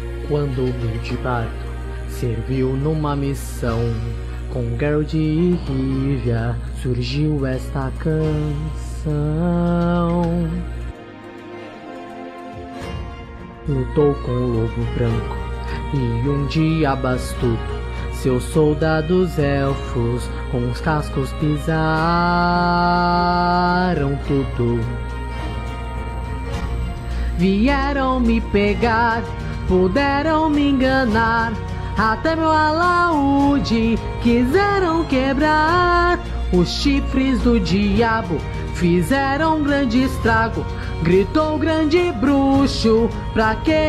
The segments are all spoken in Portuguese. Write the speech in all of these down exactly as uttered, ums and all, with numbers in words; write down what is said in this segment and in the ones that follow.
Quando o humilde bardo serviu numa missão, com Geralt e Rivia surgiu esta canção. Lutou com o lobo branco e um diabo astuto, seus soldados elfos com os cascos pisaram tudo. Vieram me pegar, puderam me enganar, até meu alaúde quiseram quebrar. Os chifres do diabo fizeram um grande estrago, gritou o grande bruxo, pra que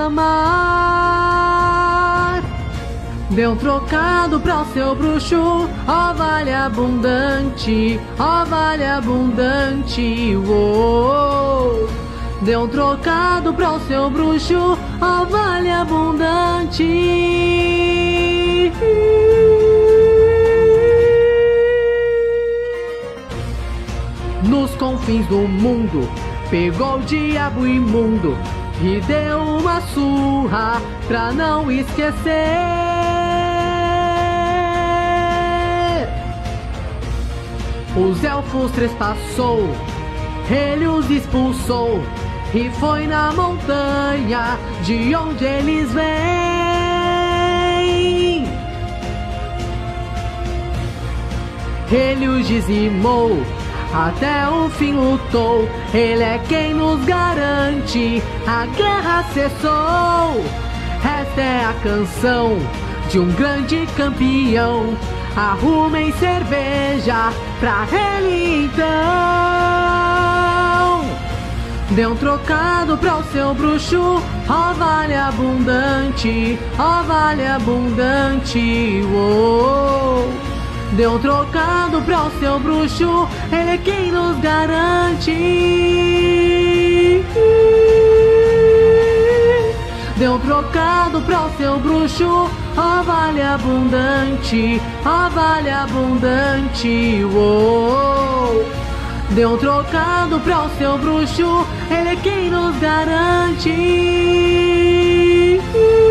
reclamar? Deu um trocado pra o seu bruxo, ó vale abundante, ó vale abundante, uou. Deu um trocado pra o seu bruxo, ó vale abundante. Nos confins do mundo, pegou o diabo imundo e deu uma surra pra não esquecer. Os elfos trespassou, ele os expulsou e foi na montanha de onde eles vêm. Ele os dizimou, até o fim lutou, ele é quem nos garante, a guerra cessou. Esta é a canção de um grande campeão, arrumem cerveja pra ele então. Deu um trocado pra o seu bruxo, ó vale abundante, ó vale abundante, uou. Deu um trocado pra o seu bruxo, ele é quem nos garante. Deu um trocado pra o seu bruxo, ó vale abundante, ó vale abundante, uou. Deu um trocado pra o seu bruxo, ele é quem nos garante.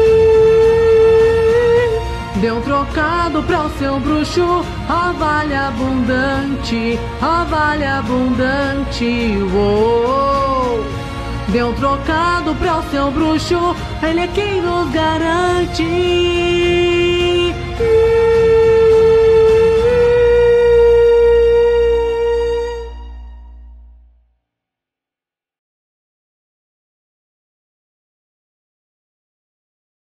Deu um trocado pra o seu bruxo, ó vale abundante, ó vale abundante, uou. Deu um trocado pra o seu bruxo, ele é quem nos garante.